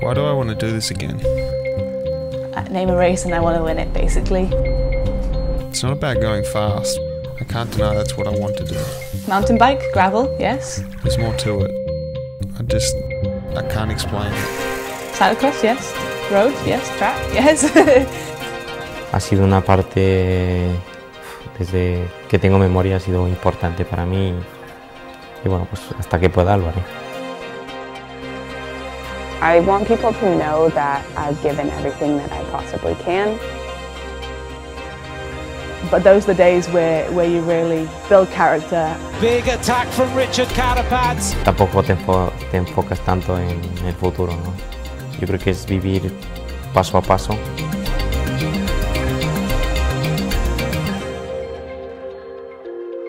Why do I want to do this again? Name a race and I want to win it, basically. It's not about going fast. I can't deny that's what I want to do. Mountain bike, gravel, yes. There's more to it. I can't explain it. Cyclocross, yes. Road, yes. Track, yes. Ha sido una parte, desde que tengo memoria, ha sido importante para mí y bueno, pues hasta que pueda lo haré. I want people to know that I've given everything that I possibly can. But those are the days where you really build character. Big attack from Richard Catapads. Tampoco te enfocas tanto en el futuro, ¿no? Yo creo que es vivir paso a paso.